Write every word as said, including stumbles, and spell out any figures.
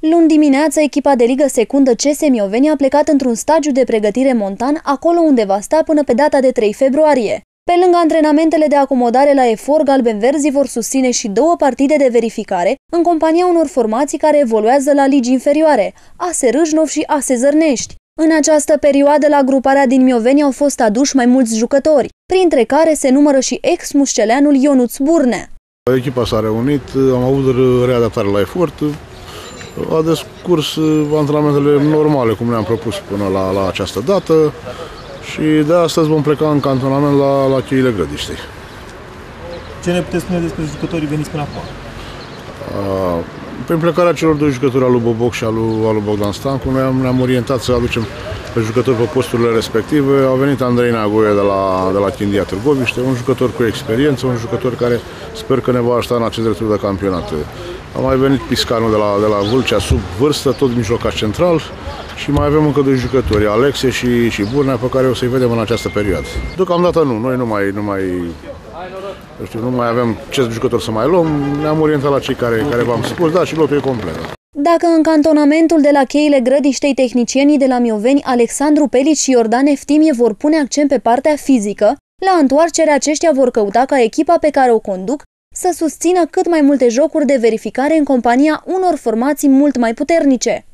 Luni dimineață, echipa de Ligă Secundă C S Mioveni a plecat într-un stagiu de pregătire montan, acolo unde va sta până pe data de trei februarie. Pe lângă antrenamentele de acomodare la efort, galbenverzii vor susține și două partide de verificare în compania unor formații care evoluează la ligi inferioare, A S Râșnov și A S Zărnești. În această perioadă, la gruparea din Mioveni au fost aduși mai mulți jucători, printre care se numără și ex-mușceleanul Ionuț Burnea. Echipa s-a reunit, am avut readaptare la efort, a descurs antrenamentele normale, cum ne-am propus până la, la această dată, și de astăzi vom pleca în cantonament la, la Cheile Grădiștei. Ce ne puteți spune despre jucătorii veniți până acum? A, prin plecarea celor doi jucători, al lui Boboc și al lui, al lui Bogdan Stancu, noi am, ne-am orientat să aducem pe jucători pe posturile respective. A venit Andrei Neagoie de la, de la Chindia Târgoviște, un jucător cu experiență, un jucător care sper că ne va ajuta în acest retur de campionat. A mai venit Piscanu de la, de la Vâlcea, sub vârstă, tot mijlocaș central, și mai avem încă doi jucători, Alexe și, și Burnea, pe care o să-i vedem în această perioadă. Deocamdată nu, noi nu mai, nu mai, nu știu, nu mai avem ce jucători să mai luăm, ne-am orientat la cei care, care v-am spus, da, și lotul e complet. Dacă în cantonamentul de la Cheile Grădiștei tehnicienii de la Mioveni, Alexandru Pelici și Iordan Eftimie, vor pune accent pe partea fizică, la întoarcere aceștia vor căuta ca echipa pe care o conduc să susțină cât mai multe jocuri de verificare în compania unor formații mult mai puternice.